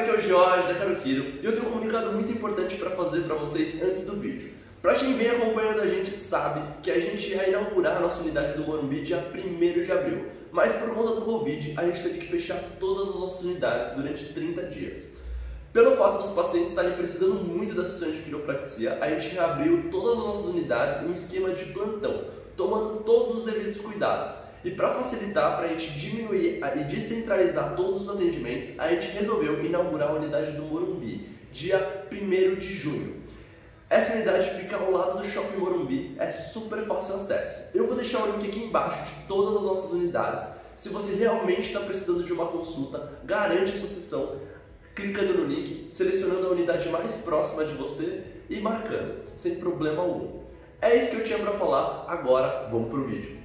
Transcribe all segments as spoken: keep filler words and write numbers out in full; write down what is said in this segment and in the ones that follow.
aqui é o Jorge da Karukiro e eu tenho um comunicado muito importante para fazer para vocês antes do vídeo. Para quem vem acompanhando a gente sabe que a gente ia inaugurar a nossa unidade do Morumbi dia primeiro de abril, mas por conta do Covid a gente teve que fechar todas as nossas unidades durante trinta dias. Pelo fato dos pacientes estarem precisando muito das sessões de quiropraxia, a gente reabriu todas as nossas unidades em esquema de plantão, tomando todos os devidos cuidados. E para facilitar, para a gente diminuir e descentralizar todos os atendimentos, a gente resolveu inaugurar a unidade do Morumbi, dia primeiro de junho. Essa unidade fica ao lado do Shopping Morumbi, é super fácil acesso. Eu vou deixar o link aqui embaixo de todas as nossas unidades. Se você realmente está precisando de uma consulta, garante a sua sessão, clicando no link, selecionando a unidade mais próxima de você e marcando, sem problema algum. É isso que eu tinha para falar, agora vamos pro vídeo.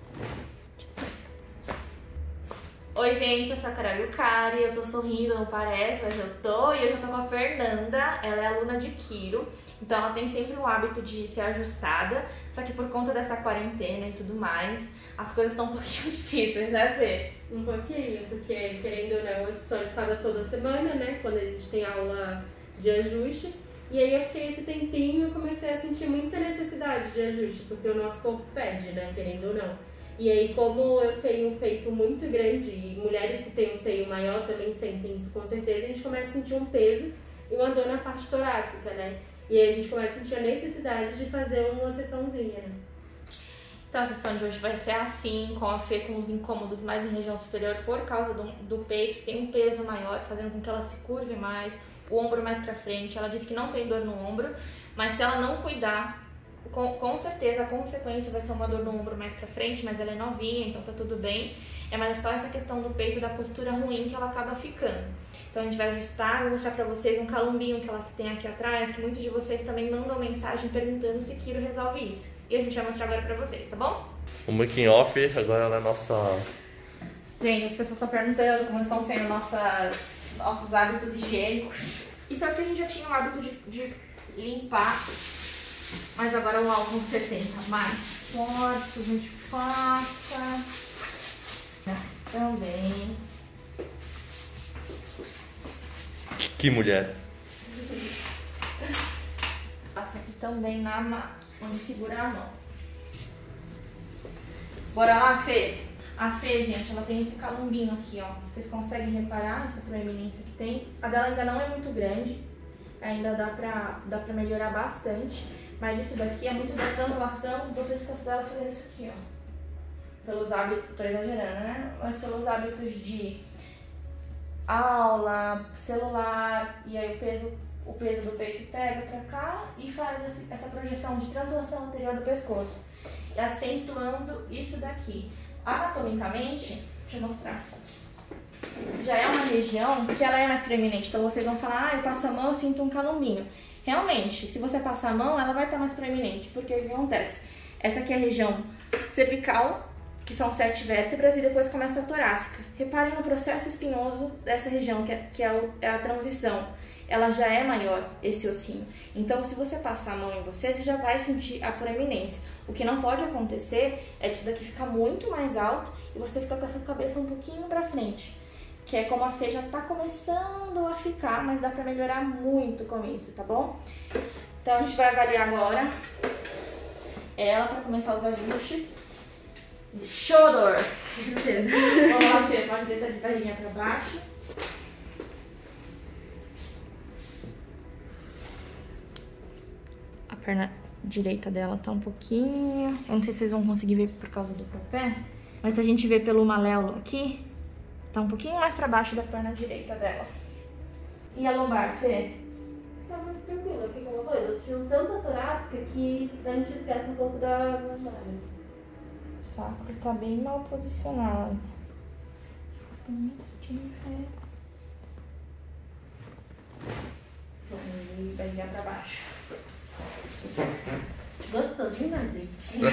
Oi gente, eu sou a Carol Yukari, eu tô sorrindo, não parece, mas eu tô, e hoje eu tô com a Fernanda, ela é aluna de Quiro, então ela tem sempre o hábito de ser ajustada, só que por conta dessa quarentena e tudo mais, as coisas estão um pouquinho difíceis, né, Fê? Um pouquinho, porque querendo ou não, eu sou ajustada toda semana, né, quando a gente tem aula de ajuste, e aí eu fiquei esse tempinho e comecei a sentir muita necessidade de ajuste, porque o nosso corpo pede, né, querendo ou não. E aí, como eu tenho um peito muito grande e mulheres que têm um seio maior também sentem isso com certeza, a gente começa a sentir um peso e uma dor na parte torácica, né? E aí a gente começa a sentir a necessidade de fazer uma sessãozinha, né? Então a sessão de hoje vai ser assim, com a Fê com os incômodos mais em região superior por causa do, do peito, que tem um peso maior, fazendo com que ela se curve mais, o ombro mais pra frente. Ela disse que não tem dor no ombro, mas se ela não cuidar, Com, com certeza a consequência vai ser uma dor no ombro mais pra frente, mas ela é novinha, então tá tudo bem. É mais só essa questão do peito, da postura ruim que ela acaba ficando. Então a gente vai ajustar, vou mostrar pra vocês um calombinho que ela tem aqui atrás, que muitos de vocês também mandam mensagem perguntando se Quiro resolve isso. E a gente vai mostrar agora pra vocês, tá bom? O making off agora na nossa... Gente, as pessoas estão perguntando como estão sendo nossas, nossos hábitos higiênicos. Isso aqui a gente já tinha o hábito de, de limpar. Mas agora o álcool setenta mais forte, a gente passa também. Que mulher! Passa aqui também na mão, onde segura a mão. Bora lá, Fê? A Fê, gente, ela tem esse calombinho aqui, ó. Vocês conseguem reparar essa proeminência que tem? A dela ainda não é muito grande, ainda dá pra, dá pra melhorar bastante. Mas isso daqui é muito da translação do pescoço dela fazendo isso aqui, ó. Pelos hábitos, tô exagerando, né? Mas pelos hábitos de aula, celular, e aí o peso, o peso do peito pega pra cá e faz esse, essa projeção de translação anterior do pescoço. E acentuando isso daqui. Anatomicamente, deixa eu mostrar. Já é uma região que ela é mais preeminente, então vocês vão falar, ah, eu passo a mão, eu sinto um calombinho. Realmente, se você passar a mão, ela vai estar mais proeminente, porque o que acontece? Essa aqui é a região cervical, que são sete vértebras, e depois começa a torácica. Reparem no processo espinhoso dessa região, que é, que é, o, é a transição. Ela já é maior, esse ossinho. Então, se você passar a mão em você, você já vai sentir a proeminência. O que não pode acontecer é disso daqui ficar muito mais alto e você ficar com essa cabeça um pouquinho pra frente. Que é como a Fê já tá começando a ficar, mas dá pra melhorar muito com isso, tá bom? Então a gente vai avaliar agora ela pra começar os ajustes. Shoulder! Com certeza. Vamos lá, Fê, pode deitar de barriguinha pra baixo. A perna direita dela tá um pouquinho... Eu não sei se vocês vão conseguir ver por causa do pé, mas se a gente vê pelo maléolo aqui, tá um pouquinho mais pra baixo da perna direita dela. E a lombar, Fê? Tá mais tranquila, porque uma coisa, eu senti tanta torácica que a gente esquece um pouco da lombar. O sacro tá bem mal posicionado. E vai virar pra baixo. Gostosinho, azeitinho.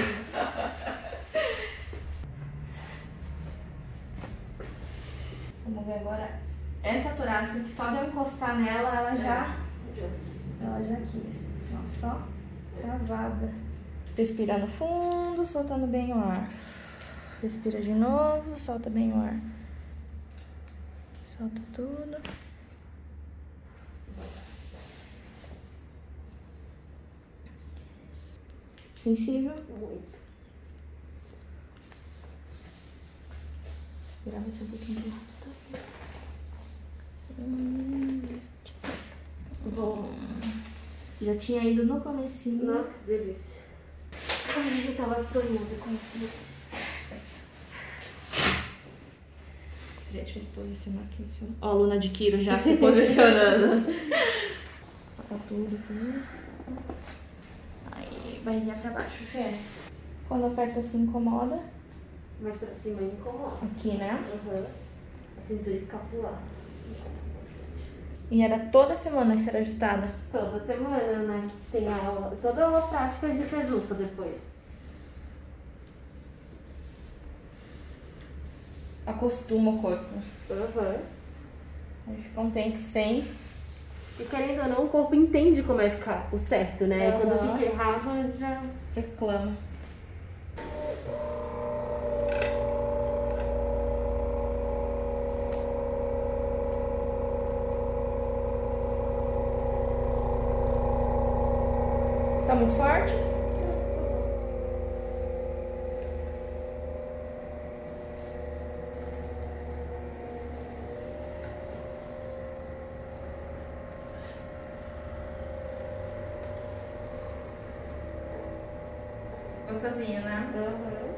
Vamos ver agora essa torácica que só de eu encostar nela, ela já, ela já quis. Ó, só travada. Respirando fundo, soltando bem o ar. Respira de novo, solta bem o ar. Solta tudo. Sensível? Muito. Virar você um pouquinho de lado, tá? Bom, já tinha ido no comecinho. Nossa, que delícia. Ai, eu tava sonhando com esse luz. Peraí, deixa eu posicionar aqui. Ó, a Luna de Kiro já se posicionando. Saca tudo aqui. Aí, barriguinha pra baixo, Fê. Quando aperta assim, incomoda. Mais pra cima incomoda. Aqui, né? Uhum. A cintura escapular. E era toda semana que você era ajustada? Toda semana, né? Tem aula. Toda aula prática a gente ajusta depois. Acostuma o corpo. Uhum. Aí fica um tempo sem. E querendo ou não, o corpo entende como é ficar o certo, né? Uhum. Quando fica errado, já... Reclama. Tá muito forte? Gostosinho, né? Uhum.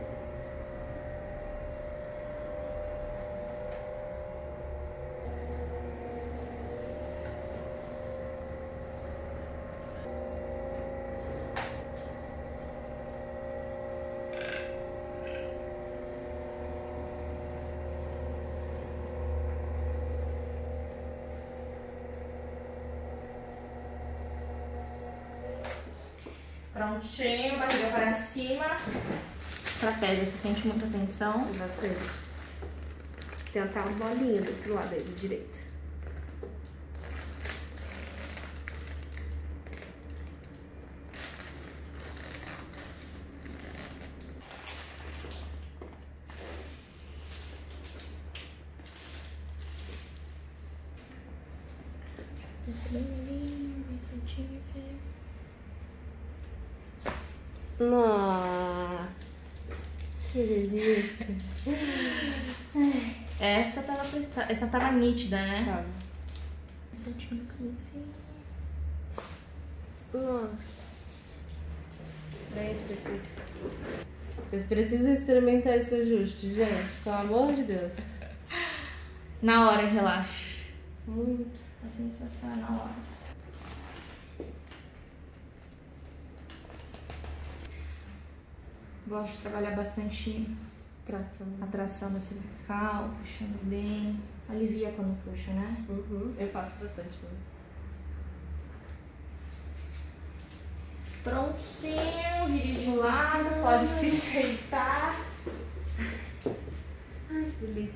Prontinho, barriga para cima. Trapézio, você sente muita tensão? Bastante. Tentar uma bolinha desse lado aí, do direito. Nossa, que delícia. Essa tava prestada, essa tava nítida, né? Tava. Sentindo a cabecinha. Nossa. Bem específico. Vocês precisam experimentar esse ajuste, gente. Pelo amor de Deus. Na hora, relaxa. Muito. A sensação é na hora. Gosto de trabalhar bastante Tração. a tração da cervical, puxando bem. Alivia quando puxa, né? Uhum. Eu faço bastante também. Prontinho, vire de lado, pode se sentar. Ai, que delícia.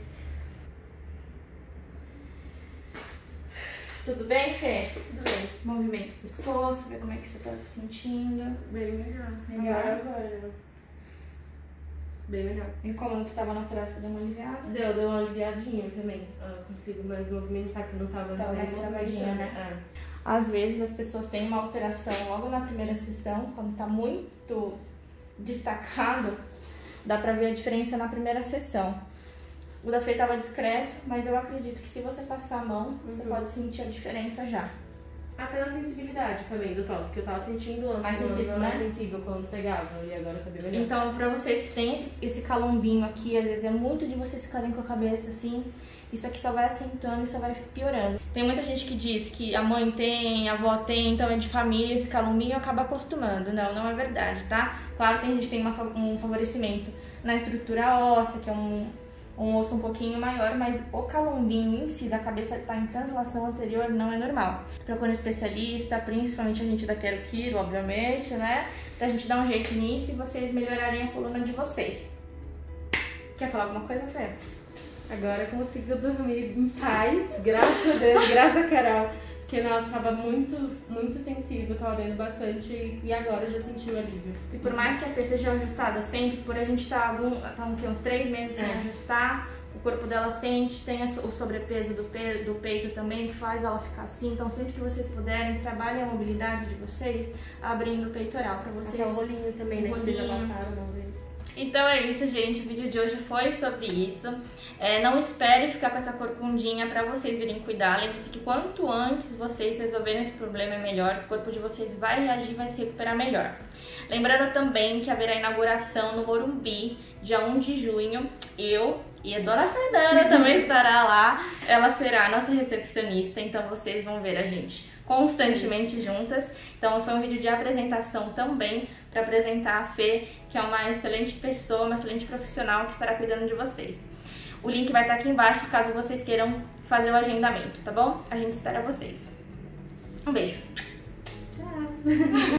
Tudo bem, Fê? Tudo bem. Movimento do pescoço, ver como é que você tá se sentindo. Bem melhor. Melhor? Agora, agora. Bem melhor. E como que estava na torácica, deu uma aliviada? Deu, deu uma aliviadinha também. Eu consigo mais movimentar, que eu não tava... Tava mais travadinha, né? É. Às vezes as pessoas têm uma alteração logo na primeira sessão, quando tá muito destacado, dá pra ver a diferença na primeira sessão. O da Fê tava discreto, mas eu acredito que se você passar a mão, uhum, você pode sentir a diferença já. Até na sensibilidade também do toque, porque eu tava sentindo antes. Mais sensível, mais né? sensível quando pegava, e agora tá bem melhor. Então, pra vocês que tem esse, esse calombinho aqui, às vezes é muito de vocês ficarem com a cabeça assim, isso aqui só vai acentuando e só vai piorando. Tem muita gente que diz que a mãe tem, a avó tem, então é de família, esse calombinho acaba acostumando. Não, não é verdade, tá? Claro que a gente tem uma, um favorecimento na estrutura óssea, que é um... um osso um pouquinho maior, mas o calombinho em si da cabeça tá em translação anterior não é normal. Procure um especialista, principalmente a gente da Quero Kiro, obviamente, né? Pra gente dar um jeito nisso e vocês melhorarem a coluna de vocês. Quer falar alguma coisa, Fê? Agora eu consigo dormir em paz, graças a Deus, graças a Carol. Porque, nossa, tava muito, muito sensível, tava doendo bastante e agora eu já senti o alívio. E por mais que a Fê seja ajustada sempre, por a gente tá, algum, tá um, uns três meses sem é. ajustar, o corpo dela sente, tem o sobrepeso do, pe do peito também, que faz ela ficar assim. Então sempre que vocês puderem, trabalhem a mobilidade de vocês, abrindo o peitoral pra vocês. Até o rolinho também, né? O Que vocês já rolinho. passaram uma vez. Então é isso, gente. O vídeo de hoje foi sobre isso. É, não espere ficar com essa corcundinha pra vocês virem cuidar. Lembre-se que quanto antes vocês resolverem esse problema é melhor. O corpo de vocês vai reagir, vai se recuperar melhor. Lembrando também que haverá inauguração no Morumbi, dia um de junho. Eu e a Dona Fernanda também estará lá. Ela será a nossa recepcionista, então vocês vão ver a gente constantemente juntas. Então foi um vídeo de apresentação também, para apresentar a Fê, que é uma excelente pessoa, uma excelente profissional que estará cuidando de vocês. O link vai estar aqui embaixo, caso vocês queiram fazer o agendamento, tá bom? A gente espera vocês. Um beijo. Tchau!